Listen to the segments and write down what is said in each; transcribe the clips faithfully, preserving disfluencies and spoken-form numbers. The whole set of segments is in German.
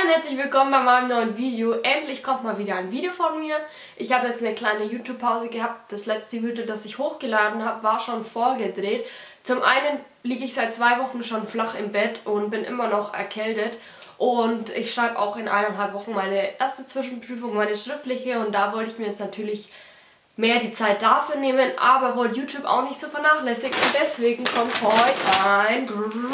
und herzlich willkommen bei meinem neuen Video. Endlich kommt mal wieder ein Video von mir. Ich habe jetzt eine kleine YouTube-Pause gehabt. Das letzte Video, das ich hochgeladen habe, war schon vorgedreht. Zum einen liege ich seit zwei Wochen schon flach im Bett und bin immer noch erkältet. Und ich schreibe auch in eineinhalb Wochen meine erste Zwischenprüfung, meine schriftliche. Und da wollte ich mir jetzt natürlich mehr die Zeit dafür nehmen, aber wollte YouTube auch nicht so vernachlässigen. Und deswegen kommt heute ein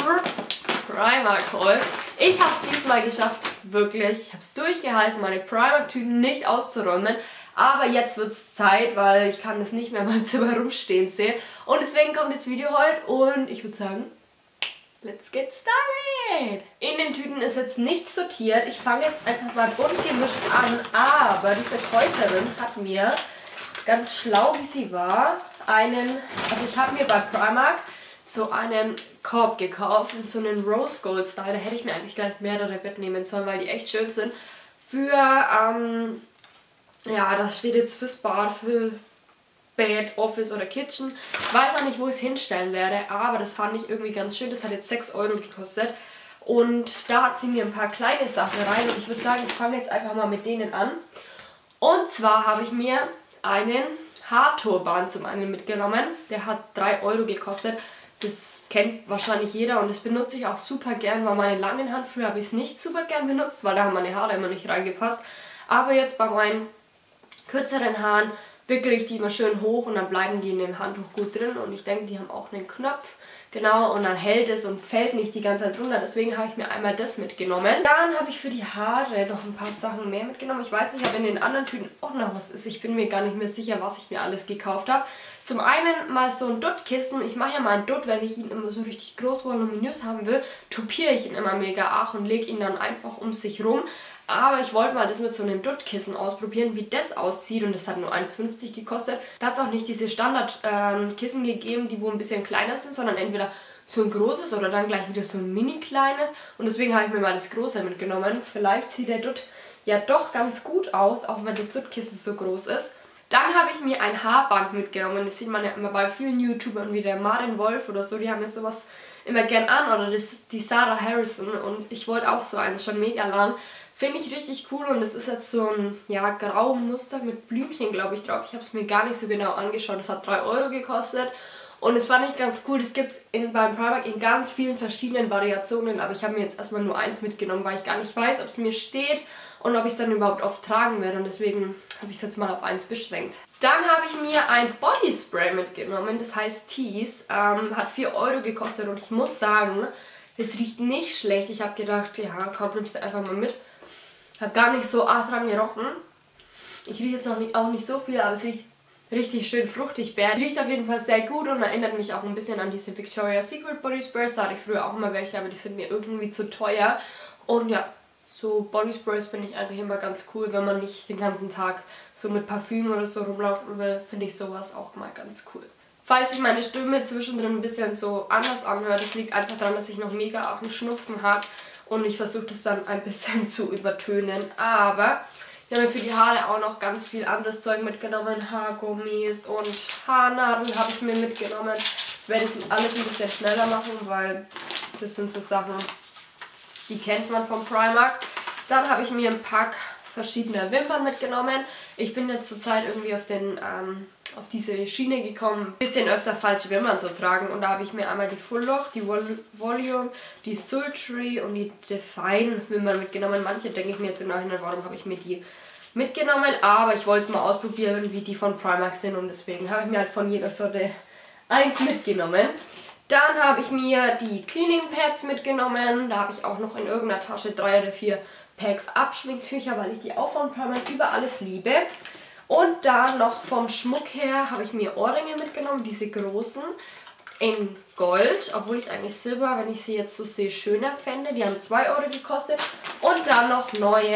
Primark-Haul. Ich habe es diesmal geschafft, wirklich. Ich habe es durchgehalten, meine Primark-Tüten nicht auszuräumen. Aber jetzt wird es Zeit, weil ich kann das nicht mehr in meinem Zimmer rumstehen sehen. Und deswegen kommt das Video heute und ich würde sagen, let's get started! In den Tüten ist jetzt nichts sortiert. Ich fange jetzt einfach mal bunt gemischt an. Aber die Verkäuferin hat mir, ganz schlau wie sie war, einen, also ich habe mir bei Primark so einen Korb gekauft, in so einen Rose Gold Style. Da hätte ich mir eigentlich gleich mehrere mitnehmen sollen, weil die echt schön sind. Für, ähm, ja, das steht jetzt fürs Bad, für Bed, Office oder Kitchen. Ich weiß auch nicht, wo ich es hinstellen werde, aber das fand ich irgendwie ganz schön. Das hat jetzt sechs Euro gekostet. Und da hat sie mir ein paar kleine Sachen rein. Und ich würde sagen, ich fange jetzt einfach mal mit denen an. Und zwar habe ich mir einen Haarturban zum einen mitgenommen. Der hat drei Euro gekostet. Das kennt wahrscheinlich jeder und das benutze ich auch super gern, weil meine langen Haaren, früher habe ich es nicht super gern benutzt, weil da haben meine Haare immer nicht reingepasst. Aber jetzt bei meinen kürzeren Haaren wickel ich die immer schön hoch und dann bleiben die in dem Handtuch gut drin. Und ich denke, die haben auch einen Knopf. Genau, und dann hält es und fällt nicht die ganze Zeit runter. Deswegen habe ich mir einmal das mitgenommen. Dann habe ich für die Haare noch ein paar Sachen mehr mitgenommen. Ich weiß nicht, ob in den anderen Tüten auch noch was ist. Ich bin mir gar nicht mehr sicher, was ich mir alles gekauft habe. Zum einen mal so ein Duttkissen. Ich mache ja mal einen Dutt, wenn ich ihn immer so richtig groß voluminös haben will, tupiere ich ihn immer mega arg und lege ihn dann einfach um sich rum. Aber ich wollte mal das mit so einem Duttkissen ausprobieren, wie das aussieht. Und das hat nur eins fünfzig gekostet. Da hat es auch nicht diese Standardkissen ähm, gegeben, die wo ein bisschen kleiner sind, sondern entweder so ein großes oder dann gleich wieder so ein mini kleines. Und deswegen habe ich mir mal das große mitgenommen. Vielleicht sieht der Dutt ja doch ganz gut aus, auch wenn das Duttkissen so groß ist. Dann habe ich mir ein Haarband mitgenommen. Das sieht man ja immer bei vielen YouTubern wie der Martin Wolf oder so. Die haben ja sowas immer gern an. Oder das, die Sarah Harrison. Und ich wollte auch so eins, schon mega lang. Finde ich richtig cool und es ist jetzt so ein ja, graues Muster mit Blümchen, glaube ich, drauf. Ich habe es mir gar nicht so genau angeschaut. Das hat drei Euro gekostet und das fand ich ganz cool. Das gibt es beim Primark in ganz vielen verschiedenen Variationen, aber ich habe mir jetzt erstmal nur eins mitgenommen, weil ich gar nicht weiß, ob es mir steht und ob ich es dann überhaupt oft tragen werde und deswegen habe ich es jetzt mal auf eins beschränkt. Dann habe ich mir ein Bodyspray mitgenommen, das heißt Tease, ähm, hat vier Euro gekostet und ich muss sagen, es riecht nicht schlecht. Ich habe gedacht, ja komm, nimmst du einfach mal mit. Hat gar nicht so arg dran gerochen. Ich rieche jetzt noch nicht, auch nicht so viel, aber es riecht richtig schön fruchtig bär. Riecht auf jeden Fall sehr gut und erinnert mich auch ein bisschen an diese Victoria's Secret Body Sprays. Da hatte ich früher auch immer welche, aber die sind mir irgendwie zu teuer. Und ja, so Body Sprays finde ich eigentlich immer ganz cool, wenn man nicht den ganzen Tag so mit Parfüm oder so rumlaufen will, finde ich sowas auch mal ganz cool. Falls sich meine Stimme zwischendrin ein bisschen so anders anhört, das liegt einfach daran, dass ich noch mega auch einen Schnupfen habe. Und ich versuche das dann ein bisschen zu übertönen. Aber ich habe mir für die Haare auch noch ganz viel anderes Zeug mitgenommen. Haargummis und Haarnadeln habe ich mir mitgenommen. Das werde ich alles ein bisschen schneller machen, weil das sind so Sachen, die kennt man vom Primark. Dann habe ich mir ein Pack verschiedener Wimpern mitgenommen. Ich bin jetzt zurzeit irgendwie auf den... Ähm, auf diese Schiene gekommen, ein bisschen öfter falsche Wimpern zu tragen und da habe ich mir einmal die Full Lock, die Vol Volume, die Sultry und die Define Wimpern mitgenommen. Manche denke ich mir jetzt im Nachhinein, warum habe ich mir die mitgenommen, aber ich wollte es mal ausprobieren, wie die von Primark sind und deswegen habe ich mir halt von jeder Sorte eins mitgenommen. Dann habe ich mir die Cleaning Pads mitgenommen, da habe ich auch noch in irgendeiner Tasche drei oder vier Packs Abschminktücher, weil ich die auch von Primark über alles liebe. Und dann noch vom Schmuck her habe ich mir Ohrringe mitgenommen, diese großen, in Gold, obwohl ich eigentlich Silber, wenn ich sie jetzt so sehe, schöner fände. Die haben zwei Euro gekostet. Und dann noch neue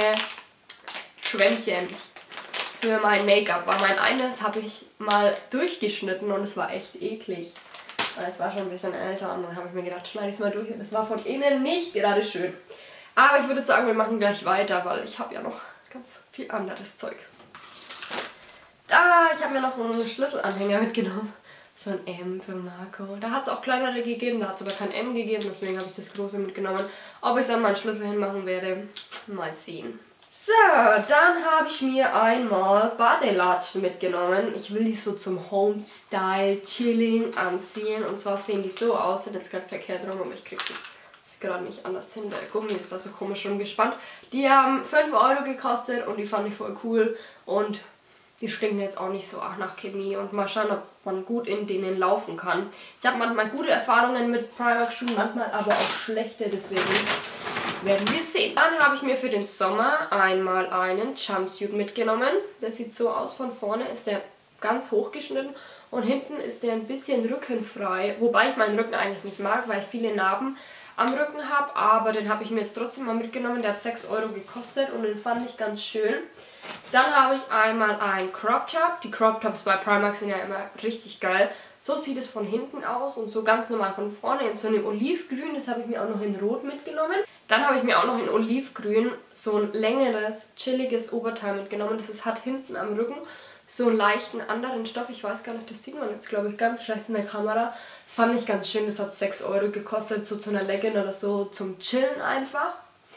Schwämmchen für mein Make-up, weil mein eines habe ich mal durchgeschnitten und es war echt eklig. Es war schon ein bisschen älter und dann habe ich mir gedacht, schneide ich es mal durch und es war von innen nicht gerade schön. Aber ich würde sagen, wir machen gleich weiter, weil ich habe ja noch ganz viel anderes Zeug. Da, ich habe mir noch einen Schlüsselanhänger mitgenommen. So ein M für Marco. Da hat es auch kleinere gegeben, da hat es aber kein M gegeben, deswegen habe ich das große mitgenommen. Ob ich es an meinen Schlüssel hinmachen werde, mal sehen. So, dann habe ich mir einmal Badelatschen mitgenommen. Ich will die so zum Homestyle Chilling anziehen. Und zwar sehen die so aus, sind jetzt gerade verkehrt rum, aber ich kriege sie gerade nicht anders hin. Der Gummi ist da so komisch rumgespannt. Die haben fünf Euro gekostet und die fand ich voll cool. Und die stinken jetzt auch nicht so nach Chemie. Und mal schauen, ob man gut in denen laufen kann. Ich habe manchmal gute Erfahrungen mit Primark-Schuhen, manchmal aber auch schlechte, deswegen werden wir sehen. Dann habe ich mir für den Sommer einmal einen Jumpsuit mitgenommen. Der sieht so aus, von vorne ist der ganz hochgeschnitten und hinten ist der ein bisschen rückenfrei. Wobei ich meinen Rücken eigentlich nicht mag, weil ich viele Narben am Rücken habe. Aber den habe ich mir jetzt trotzdem mal mitgenommen. Der hat sechs Euro gekostet und den fand ich ganz schön. Dann habe ich einmal einen Crop Top. Die Crop Tops bei Primark sind ja immer richtig geil. So sieht es von hinten aus und so ganz normal von vorne in so einem Olivgrün. Das habe ich mir auch noch in Rot mitgenommen. Dann habe ich mir auch noch in Olivgrün so ein längeres, chilliges Oberteil mitgenommen. Das ist, hat hinten am Rücken so einen leichten anderen Stoff. Ich weiß gar nicht, das sieht man jetzt glaube ich ganz schlecht in der Kamera. Das fand ich ganz schön. Das hat sechs Euro gekostet, so zu einer Legging oder so zum Chillen einfach.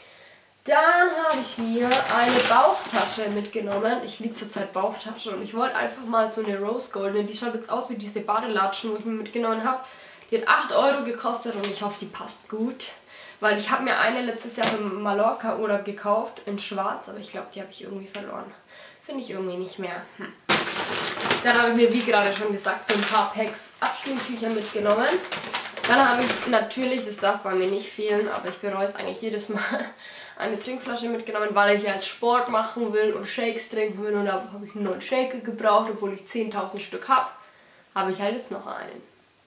Dann habe ich mir eine Bauchtasche mitgenommen. Ich liebe zurzeit Bauchtasche und ich wollte einfach mal so eine Rose Gold. Die schaut jetzt aus wie diese Badelatschen, wo ich mir mitgenommen habe. Die hat acht Euro gekostet und ich hoffe, die passt gut. Weil ich habe mir eine letztes Jahr im Mallorca-Urlaub gekauft, in schwarz, aber ich glaube, die habe ich irgendwie verloren. Finde ich irgendwie nicht mehr. Hm. Dann habe ich mir, wie gerade schon gesagt, so ein paar Packs Abschminktücher mitgenommen. Dann habe ich natürlich, das darf bei mir nicht fehlen, aber ich bereue es eigentlich jedes Mal, eine Trinkflasche mitgenommen, weil ich jetzt Sport machen will und Shakes trinken will. Und da habe ich einen neuen Shaker gebraucht, obwohl ich zehntausend Stück habe. Habe ich halt jetzt noch einen.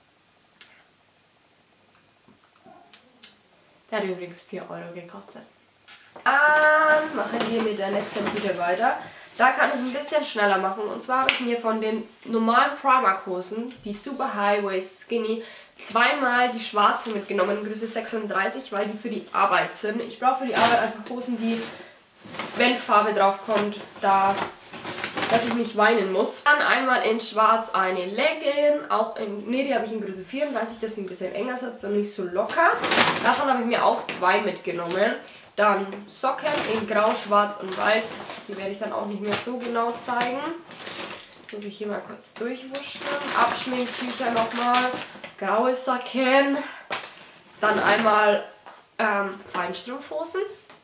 Der hat übrigens vier Euro gekostet. Dann machen wir mit der nächsten Tüte weiter. Da kann ich ein bisschen schneller machen. Und zwar habe ich mir von den normalen Primark-Hosen, die Super High Waist Skinny, zweimal die schwarze mitgenommen, in Größe sechsunddreißig, weil die für die Arbeit sind. Ich brauche für die Arbeit einfach Hosen, die, wenn Farbe drauf kommt, da, dass ich nicht weinen muss. Dann einmal in schwarz eine Legging, auch in, nee, die habe ich in Größe vierunddreißig, dass sie ein bisschen enger sitzt und nicht so locker. Davon habe ich mir auch zwei mitgenommen. Dann Socken in grau, schwarz und weiß, die werde ich dann auch nicht mehr so genau zeigen. Jetzt muss ich hier mal kurz durchwuschen. Abschminktücher nochmal, graue Socken. Dann einmal ähm, Feinstrumpfhosen.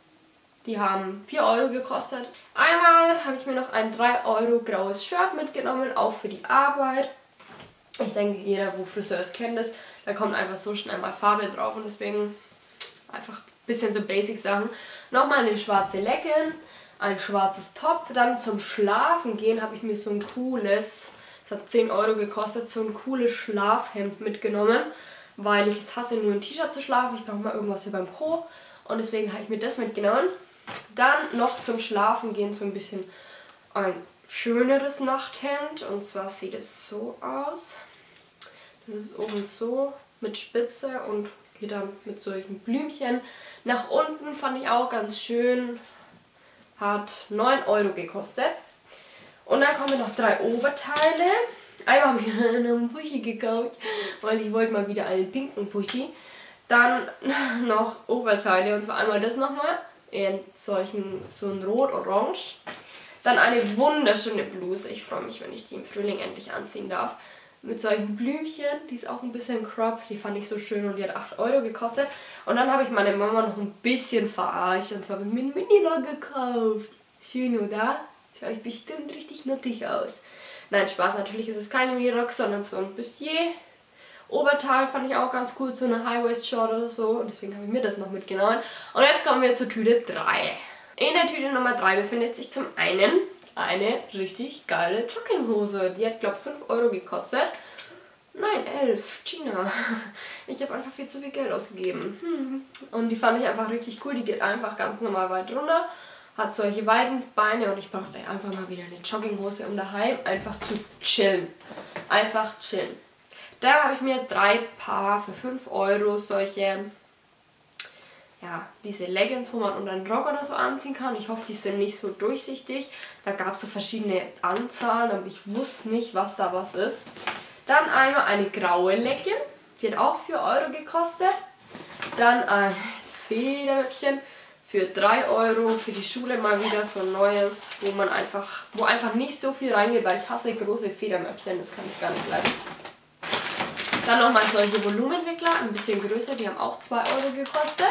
Die haben vier Euro gekostet. Einmal habe ich mir noch ein drei Euro graues Shirt mitgenommen, auch für die Arbeit. Ich denke, jeder, wo Friseur ist, kennt das. Da kommt einfach so schnell mal Farbe drauf und deswegen einfach ein bisschen so Basic-Sachen. Nochmal eine schwarze Legging, ein schwarzes Top. Dann zum Schlafen gehen habe ich mir so ein cooles, das hat zehn Euro gekostet, so ein cooles Schlafhemd mitgenommen, weil ich es hasse, nur ein T-Shirt zu schlafen. Ich brauche mal irgendwas über dem Po und deswegen habe ich mir das mitgenommen. Dann noch zum Schlafen gehen so ein bisschen ein schöneres Nachthemd, und zwar sieht es so aus. Das ist oben so mit Spitze und geht dann mit solchen Blümchen nach unten, fand ich auch ganz schön. Hat neun Euro gekostet. Und dann kommen noch drei Oberteile. Einmal habe ich mir einen Puschi gekauft, weil ich wollte mal wieder einen pinken Puschi. Dann noch Oberteile, und zwar einmal das nochmal in solchen, so ein Rot-Orange. Dann eine wunderschöne Bluse. Ich freue mich, wenn ich die im Frühling endlich anziehen darf. Mit solchen Blümchen, die ist auch ein bisschen crop, die fand ich so schön und die hat acht Euro gekostet. Und dann habe ich meine Mama noch ein bisschen verarscht, und zwar habe ich mir einen Minirock gekauft. Schön, oder? Schaut bestimmt richtig nuttig aus. Nein, Spaß, natürlich ist es kein Minirock, sondern so ein Bustier. Oberteil fand ich auch ganz cool, so eine High-Waist-Short oder so, und deswegen habe ich mir das noch mitgenommen. Und jetzt kommen wir zur Tüte drei. In der Tüte Nummer drei befindet sich zum einen eine richtig geile Jogginghose. Die hat, glaube ich, fünf Euro gekostet. Nein, elf. China. Ich habe einfach viel zu viel Geld ausgegeben. Hm. Und die fand ich einfach richtig cool. Die geht einfach ganz normal weit runter. Hat solche weiten Beine und ich brauchte einfach mal wieder eine Jogginghose, um daheim einfach zu chillen. Einfach chillen. Dann habe ich mir drei Paar für fünf Euro solche, ja, diese Leggings, wo man unter einen Rock oder so anziehen kann. Ich hoffe, die sind nicht so durchsichtig. Da gab es so verschiedene Anzahlen, aber ich wusste nicht, was da was ist. Dann einmal eine graue Legging, die hat auch vier Euro gekostet. Dann ein Federmäppchen für drei Euro, für die Schule mal wieder so ein neues, wo man einfach, wo einfach nicht so viel reingeht, weil ich hasse große Federmäppchen, das kann ich gar nicht leiden. Dann nochmal solche Volumenwickler, ein bisschen größer, die haben auch zwei Euro gekostet.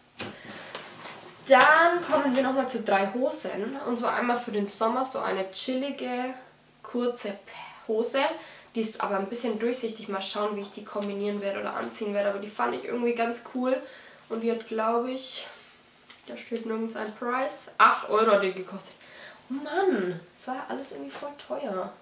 Dann kommen wir nochmal zu drei Hosen. Und zwar einmal für den Sommer so eine chillige, kurze Hose. Die ist aber ein bisschen durchsichtig. Mal schauen, wie ich die kombinieren werde oder anziehen werde. Aber die fand ich irgendwie ganz cool. Und die hat, glaube ich, da steht nirgends ein Preis. acht Euro hat die gekostet. Oh Mann, das war ja alles irgendwie voll teuer.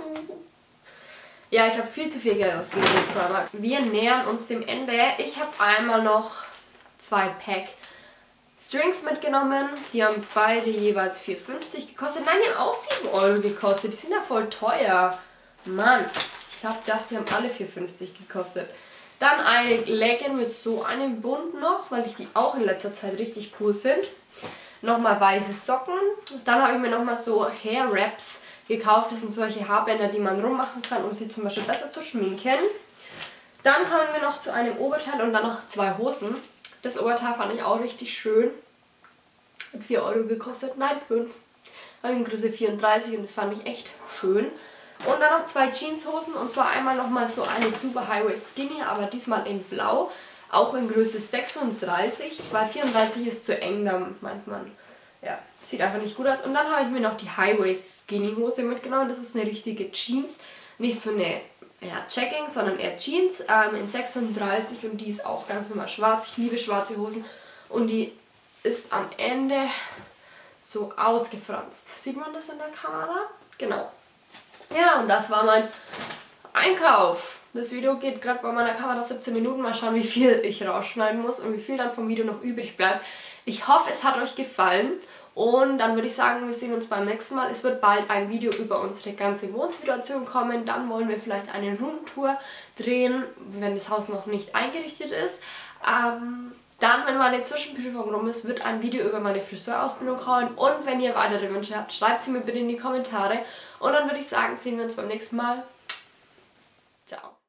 Ja, ich habe viel zu viel Geld ausgegeben mit Primark. Wir nähern uns dem Ende. Ich habe einmal noch zwei Pack Strings mitgenommen. Die haben beide jeweils vier fünfzig gekostet. Nein, die haben auch sieben Euro gekostet. Die sind ja voll teuer. Mann, ich habe gedacht, die haben alle vier fünfzig gekostet. Dann eine Legging mit so einem Bund noch, weil ich die auch in letzter Zeit richtig cool finde. Nochmal weiße Socken. Dann habe ich mir nochmal so Hair Wraps gekauft. Das sind solche Haarbänder, die man rummachen kann, um sie zum Beispiel besser zu schminken. Dann kommen wir noch zu einem Oberteil und dann noch zwei Hosen. Das Oberteil fand ich auch richtig schön. Hat vier Euro gekostet. Nein, fünf. Also in Größe vierunddreißig und das fand ich echt schön. Und dann noch zwei Jeanshosen und zwar einmal nochmal so eine Super High-Waist Skinny, aber diesmal in Blau. Auch in Größe sechsunddreißig, weil vierunddreißig ist zu eng, da meint man, ja, sieht einfach nicht gut aus. Und dann habe ich mir noch die High-Waist Skinny Hose mitgenommen. Das ist eine richtige Jeans, nicht so eine ja, Checking, sondern eher Jeans ähm, in sechsunddreißig und die ist auch ganz normal schwarz. Ich liebe schwarze Hosen und die ist am Ende so ausgefranst. Sieht man das in der Kamera? Genau. Ja, und das war mein Einkauf. Das Video geht gerade bei meiner Kamera siebzehn Minuten. Mal schauen, wie viel ich rausschneiden muss und wie viel dann vom Video noch übrig bleibt. Ich hoffe, es hat euch gefallen. Und dann würde ich sagen, wir sehen uns beim nächsten Mal. Es wird bald ein Video über unsere ganze Wohnsituation kommen. Dann wollen wir vielleicht eine Roomtour drehen, wenn das Haus noch nicht eingerichtet ist. Ähm, dann, wenn meine Zwischenprüfung rum ist, wird ein Video über meine Friseurausbildung kommen. Und wenn ihr weitere Wünsche habt, schreibt sie mir bitte in die Kommentare. Und dann würde ich sagen, sehen wir uns beim nächsten Mal. Ciao.